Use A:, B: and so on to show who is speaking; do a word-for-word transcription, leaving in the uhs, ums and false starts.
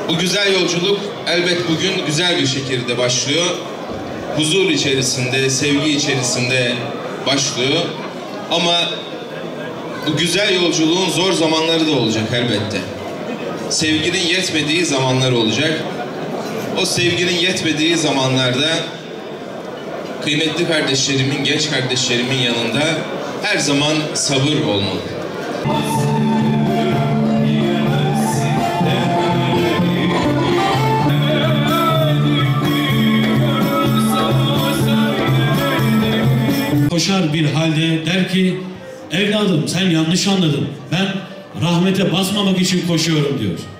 A: Bu güzel yolculuk elbet bugün güzel bir şekilde başlıyor. Huzur içerisinde, sevgi içerisinde başlıyor. Ama bu güzel yolculuğun zor zamanları da olacak elbette. Sevginin yetmediği zamanlar olacak. O sevginin yetmediği zamanlarda kıymetli kardeşlerimin, genç kardeşlerimin yanında her zaman sabır olmalı.
B: Koşar bir halde der ki, evladım sen yanlış anladın. Ben rahmete basmamak için koşuyorum diyor.